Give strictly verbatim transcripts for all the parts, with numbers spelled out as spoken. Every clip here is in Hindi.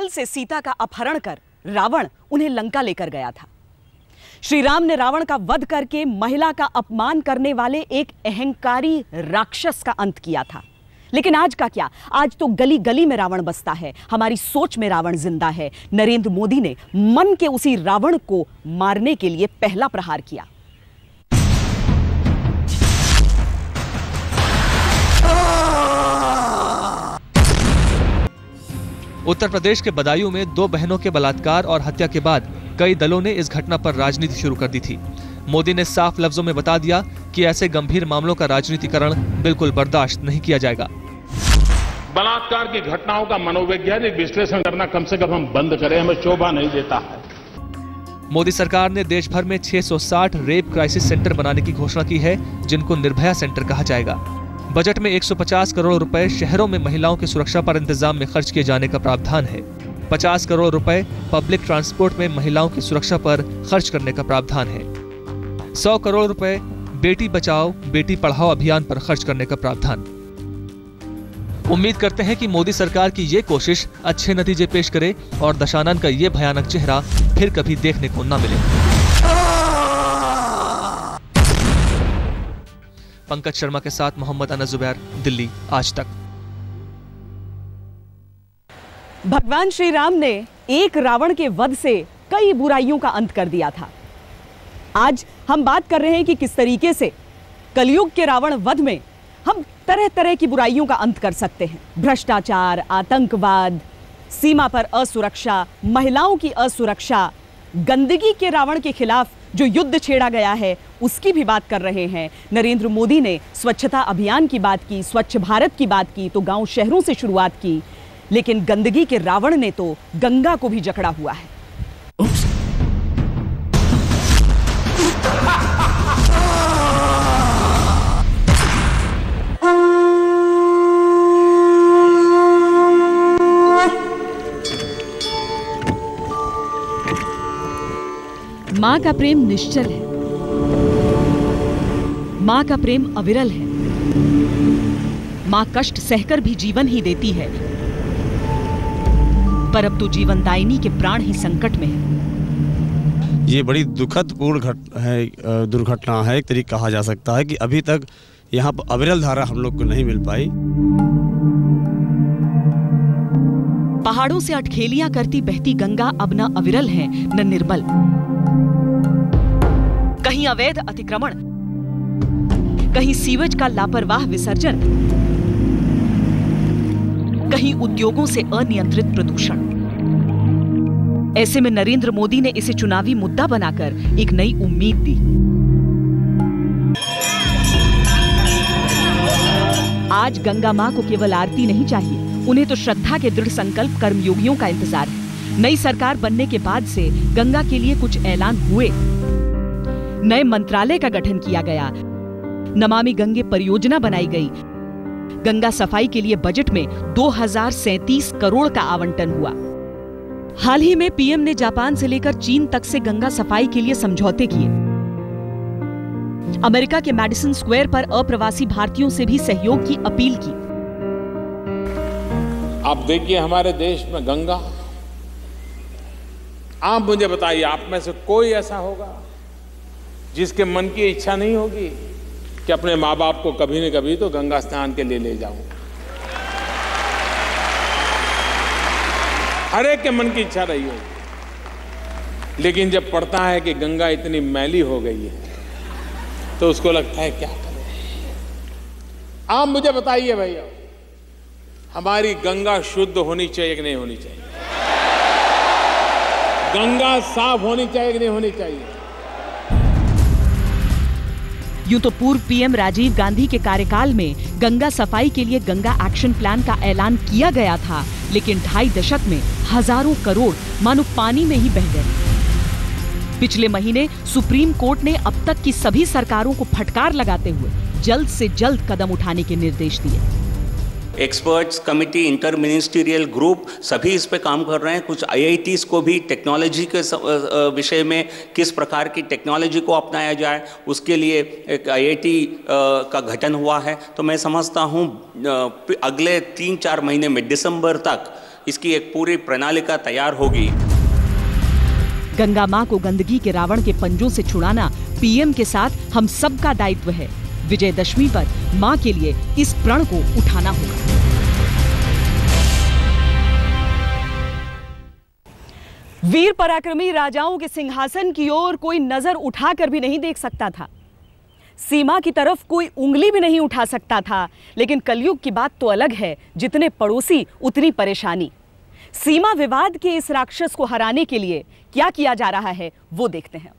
छल से सीता का अपहरण कर रावण उन्हें लंका लेकर गया था। श्री राम ने रावण का वध करके महिला का अपमान करने वाले एक अहंकारी राक्षस का अंत किया था। लेकिन आज का क्या, आज तो गली गली में रावण बसता है, हमारी सोच में रावण जिंदा है। नरेंद्र मोदी ने मन के उसी रावण को मारने के लिए पहला प्रहार किया। उत्तर प्रदेश के बदायूं में दो बहनों के बलात्कार और हत्या के बाद कई दलों ने इस घटना पर राजनीति शुरू कर दी थी। मोदी ने साफ लफ्जों में बता दिया कि ऐसे गंभीर मामलों का राजनीतिकरण बिल्कुल बर्दाश्त नहीं किया जाएगा। बलात्कार की घटनाओं का मनोवैज्ञानिक विश्लेषण करना कम से कम हम बंद करें, हमें शोभा नहीं देता है। मोदी सरकार ने देश भर में छह सौ साठ रेप क्राइसिस सेंटर बनाने की घोषणा की है, जिनको निर्भया सेंटर कहा जाएगा। बजट में एक सौ पचास करोड़ रुपए शहरों में महिलाओं की सुरक्षा पर इंतजाम में खर्च किए जाने का प्रावधान है। पचास करोड़ रुपए पब्लिक ट्रांसपोर्ट में महिलाओं की सुरक्षा पर खर्च करने का प्रावधान है। सौ करोड़ रुपए बेटी बचाओ बेटी पढ़ाओ अभियान पर खर्च करने का प्रावधान। उम्मीद करते हैं कि मोदी सरकार की ये कोशिश अच्छे नतीजे पेश करे और दशानन का ये भयानक चेहरा फिर कभी देखने को न मिले। पंकज शर्मा के साथ मोहम्मद अनस जुबैर, दिल्ली आज तक। भगवान श्री राम ने एक रावण के वध से कई बुराइयों का अंत कर दिया था। आज हम बात कर रहे हैं कि किस तरीके से कलयुग के रावण वध में हम तरह तरह की बुराइयों का अंत कर सकते हैं। भ्रष्टाचार, आतंकवाद, सीमा पर असुरक्षा, महिलाओं की असुरक्षा, गंदगी के रावण के खिलाफ जो युद्ध छेड़ा गया है उसकी भी बात कर रहे हैं। नरेंद्र मोदी ने स्वच्छता अभियान की बात की, स्वच्छ भारत की बात की, तो गांव शहरों से शुरुआत की। लेकिन गंदगी के रावण ने तो गंगा को भी जकड़ा हुआ है। मां का प्रेम निश्चल है, मां का प्रेम अविरल है। मां कष्ट सहकर भी जीवन ही देती है, पर अब तो जीवनदायिनी के प्राण ही संकट में है। ये बड़ी दुखद पूर्ण घट है, दुर्घटना है। एक तरीका कहा जा सकता है कि अभी तक यहाँ पर अविरल धारा हम लोग को नहीं मिल पाई। पहाड़ों से अटखेलियां करती बहती गंगा अब न अविरल है न निर्मल। कहीं अवैध अतिक्रमण, कहीं सीवेज का लापरवाह विसर्जन, कहीं उद्योगों से अनियंत्रित प्रदूषण। ऐसे में नरेंद्र मोदी ने इसे चुनावी मुद्दा बनाकर एक नई उम्मीद दी। आज गंगा मां को केवल आरती नहीं चाहिए, उन्हें तो श्रद्धा के दृढ़ संकल्प कर्मयोगियों का इंतजार है। नई सरकार बनने के बाद से गंगा के लिए कुछ ऐलान हुए। नए मंत्रालय का गठन किया गया, नमामि गंगे परियोजना बनाई गई, गंगा सफाई के लिए बजट में दो हजार सैंतीस करोड़ का आवंटन हुआ। हाल ही में पीएम ने जापान से लेकर चीन तक से गंगा सफाई के लिए समझौते किए। अमेरिका के मैडिसन स्क्वायर पर अप्रवासी भारतीयों से भी सहयोग की अपील की। आप देखिए हमारे देश में गंगा, आप मुझे बताइए, आप में से कोई ऐसा होगा जिसके मन की इच्छा नहीं होगी कि अपने माँ बाप को कभी न कभी तो गंगा स्नान के लिए ले जाऊं? हर एक के मन की इच्छा रही होगी। लेकिन जब पढ़ता है कि गंगा इतनी मैली हो गई है तो उसको लगता है क्या करें। आप मुझे बताइए भैया, हमारी गंगा शुद्ध होनी चाहिए कि नहीं होनी चाहिए? गंगा साफ होनी चाहिए कि नहीं होनी चाहिए? यूं तो पूर्व पीएम राजीव गांधी के कार्यकाल में गंगा सफाई के लिए गंगा एक्शन प्लान का ऐलान किया गया था, लेकिन ढाई दशक में हजारों करोड़ मानो पानी में ही बह गए। पिछले महीने सुप्रीम कोर्ट ने अब तक की सभी सरकारों को फटकार लगाते हुए जल्द से जल्द कदम उठाने के निर्देश दिए। Experts committee, inter ministerial group सभी इस पे काम कर रहे हैं। कुछ आईआईटीज़ को भी टेक्नोलॉजी के विषय में किस प्रकार की टेक्नोलॉजी को अपनाया जाए उसके लिए एक आईआईटी का गठन हुआ है। तो मैं समझता हूँ अगले तीन चार महीने में दिसंबर तक इसकी एक पूरी प्रणालिका तैयार होगी। गंगा मां को गंदगी के रावण के पंजों से छुड़ाना पीएम के साथ हम सबका दायित्व है। विजयदशमी पर मां के लिए इस प्रण को उठाना होगा। वीर पराक्रमी राजाओं के सिंहासन की ओर कोई नजर उठाकर भी नहीं देख सकता था, सीमा की तरफ कोई उंगली भी नहीं उठा सकता था। लेकिन कलयुग की बात तो अलग है, जितने पड़ोसी उतनी परेशानी। सीमा विवाद के इस राक्षस को हराने के लिए क्या किया जा रहा है वो देखते हैं।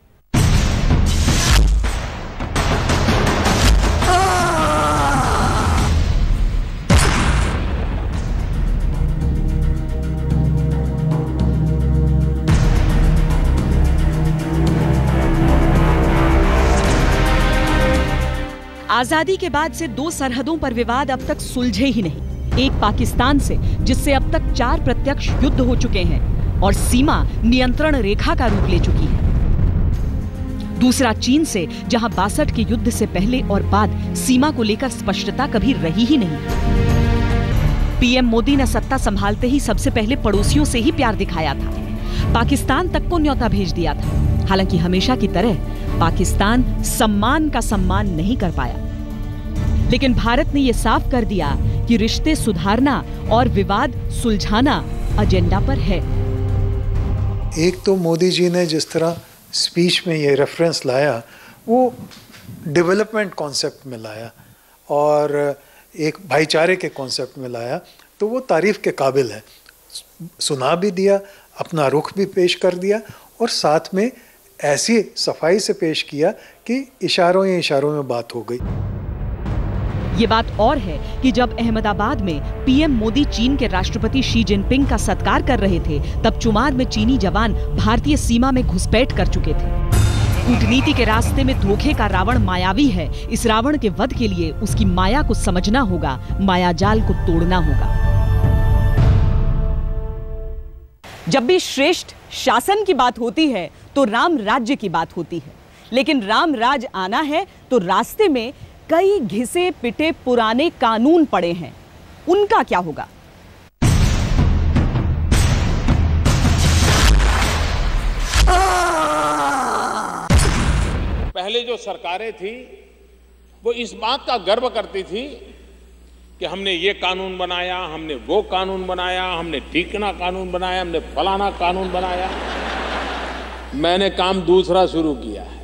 आजादी के बाद से दो सरहदों पर विवाद अब तक सुलझे ही नहीं। एक पाकिस्तान से, जिससे अब तक चार प्रत्यक्ष युद्ध हो चुके हैं और सीमा नियंत्रण रेखा का रूप ले चुकी है। दूसरा चीन से, जहां बासठ के युद्ध से पहले और बाद सीमा को लेकर स्पष्टता कभी रही ही नहीं। पीएम मोदी ने सत्ता संभालते ही सबसे पहले पड़ोसियों से ही प्यार दिखाया था। पाकिस्तान तक को न्योता भेज दिया था। हालांकि हमेशा की तरह पाकिस्तान सम्मान का सम्मान नहीं कर पाया। लेकिन भारत ने यह साफ कर दिया कि रिश्ते सुधारना और विवाद सुलझाना एजेंडा पर है। एक तो मोदी जी ने जिस तरह स्पीच में ये रेफरेंस लाया, वो डेवलपमेंट कॉन्सेप्ट में लाया और एक भाईचारे के कॉन्सेप्ट में लाया, तो वो तारीफ के काबिल है। सुना भी दिया, अपना रुख भी पेश कर दिया और साथ में ऐसी सफाई से पेश किया कि इशारों या इशारों में बात हो गई। ये बात और है कि जब अहमदाबाद में पीएम मोदी चीन के राष्ट्रपति शी जिनपिंग का सत्कार कर रहे थे, तब चुमार में चीनी जवान भारतीय सीमा में घुसपैठ कर चुके थे। कूटनीति के रास्ते में धोखे का रावण मायावी है। इस रावण के वध के लिए उसकी माया को समझना होगा, मायाजाल को तोड़ना होगा। जब भी श्रेष्ठ शासन की बात होती है तो राम राज्य की बात होती है। लेकिन राम राज आना है तो रास्ते में कई घिसे पिटे पुराने कानून पड़े हैं, उनका क्या होगा? पहले जो सरकारें थी वो इस बात का गर्व करती थी कि हमने ये कानून बनाया, हमने वो कानून बनाया, हमने ठीकना कानून बनाया, हमने फलाना कानून बनाया। मैंने काम दूसरा शुरू किया है।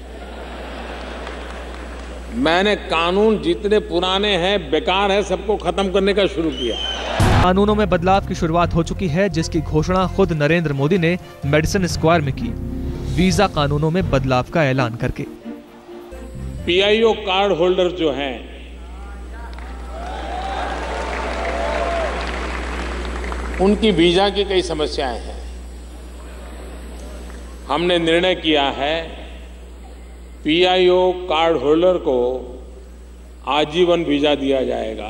मैंने कानून जितने पुराने हैं, बेकार है, सबको खत्म करने का शुरू किया। कानूनों में बदलाव की शुरुआत हो चुकी है, जिसकी घोषणा खुद नरेंद्र मोदी ने मेडिसन स्क्वायर में की, वीजा कानूनों में बदलाव का ऐलान करके। पीआईओ कार्ड होल्डर जो हैं, उनकी वीजा की कई समस्याएं हैं। हमने निर्णय किया है पीआईओ कार्ड होल्डर को आजीवन वीजा दिया जाएगा।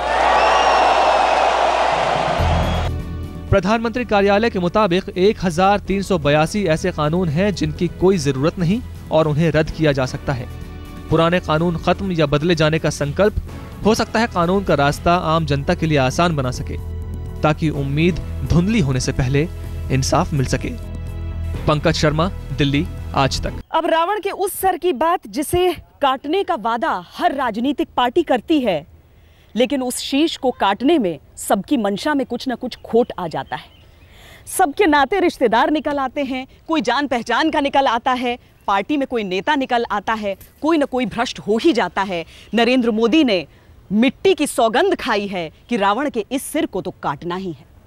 प्रधानमंत्री कार्यालय के मुताबिक एक हजार तीन सौ बयासी ऐसे कानून हैं जिनकी कोई जरूरत नहीं और उन्हें रद्द किया जा सकता है। पुराने कानून खत्म या बदले जाने का संकल्प हो सकता है कानून का रास्ता आम जनता के लिए आसान बना सके, ताकि उम्मीद धुंधली होने से पहले इंसाफ मिल सके। पंकज शर्मा, दिल्ली, आज तक। अब रावण के उस सर की बात जिसे काटने का वादा हर राजनीतिक पार्टी करती है, लेकिन उस शीश को काटने में सबकी मंशा में कुछ न कुछ खोट आ जाता है। सबके नाते रिश्तेदार निकल आते हैं, कोई जान पहचान का निकल आता है, पार्टी में कोई नेता निकल आता है, कोई न कोई भ्रष्ट हो ही जाता है। नरेंद्र मोदी ने मिट्टी की सौगंध खाई है कि रावण के इस सिर को तो काटना ही है।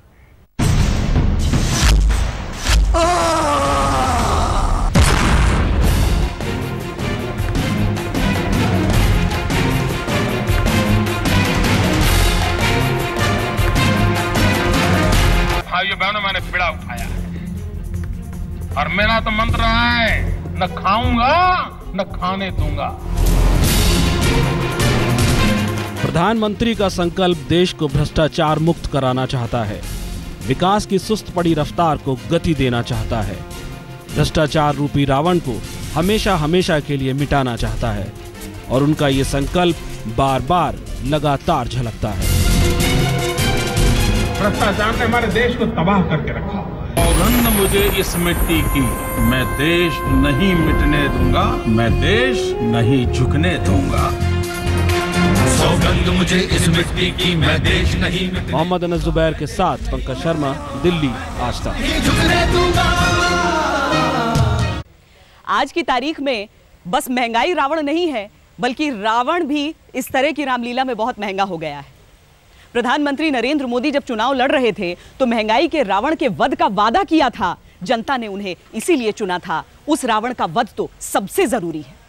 भाइयों बहनों, मैंने बीड़ा उठाया है और मेरा तो मंत्र है, न खाऊंगा न खाने दूंगा। प्रधानमंत्री का संकल्प देश को भ्रष्टाचार मुक्त कराना चाहता है, विकास की सुस्त पड़ी रफ्तार को गति देना चाहता है, भ्रष्टाचार रूपी रावण को हमेशा हमेशा के लिए मिटाना चाहता है और उनका ये संकल्प बार बार लगातार झलकता है। भ्रष्टाचार ने हमारे देश को तबाह करके रखा हुआ है। सौगंध मुझे इस मिट्टी की, मैं देश नहीं मिटने दूंगा, मैं देश नहीं झुकने दूंगा। सौगंध मुझे इस मिट्टी की, मैं देश नहीं मिटने। मोहम्मद अनस जुबैर के साथ पंकज शर्मा, दिल्ली, आज तक। आज की तारीख में बस महंगाई रावण नहीं है, बल्कि रावण भी इस तरह की रामलीला में बहुत महंगा हो गया है। प्रधानमंत्री नरेंद्र मोदी जब चुनाव लड़ रहे थे तो महंगाई के रावण के वध का वादा किया था। जनता ने उन्हें इसीलिए चुना था। उस रावण का वध तो सबसे जरूरी है।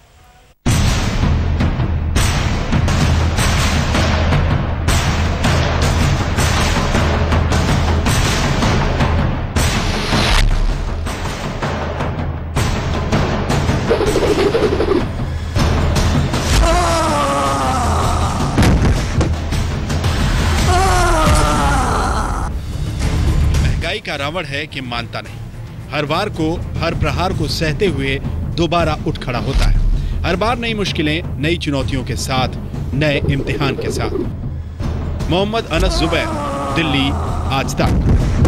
का रावण है कि मानता नहीं, हर वार को, हर प्रहार को सहते हुए दोबारा उठ खड़ा होता है। हर बार नई मुश्किलें, नई चुनौतियों के साथ, नए इम्तिहान के साथ। मोहम्मद अनस जुबैर, दिल्ली, आज तक।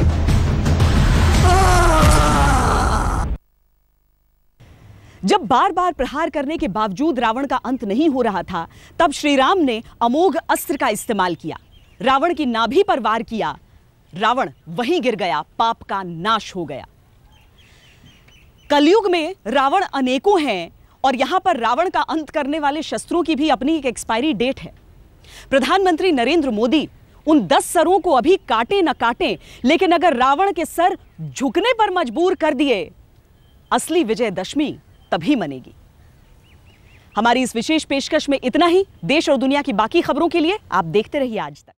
जब बार बार प्रहार करने के बावजूद रावण का अंत नहीं हो रहा था, तब श्री राम ने अमोघ अस्त्र का इस्तेमाल किया, रावण की नाभि पर वार किया। रावण वहीं गिर गया, पाप का नाश हो गया। कलयुग में रावण अनेकों हैं और यहां पर रावण का अंत करने वाले शस्त्रों की भी अपनी एक एक्सपायरी डेट है। प्रधानमंत्री नरेंद्र मोदी उन दस सरों को अभी काटे न काटे, लेकिन अगर रावण के सर झुकने पर मजबूर कर दिए, असली विजयदशमी तभी मनेगी। हमारी इस विशेष पेशकश में इतना ही। देश और दुनिया की बाकी खबरों के लिए आप देखते रहिए आज तक।